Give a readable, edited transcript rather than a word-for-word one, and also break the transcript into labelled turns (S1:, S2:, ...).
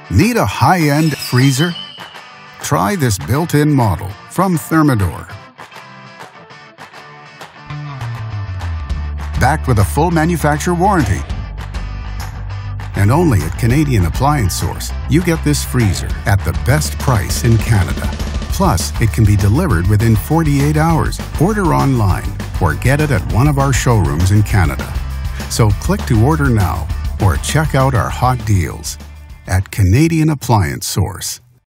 S1: Need a high-end freezer? Try this built-in model from Thermador. Backed with a full manufacturer warranty. And only at Canadian Appliance Source, you get this freezer at the best price in Canada. Plus, it can be delivered within 48 hours. Order online or get it at one of our showrooms in Canada. So click to order now or check out our hot deals at Canadian Appliance Source.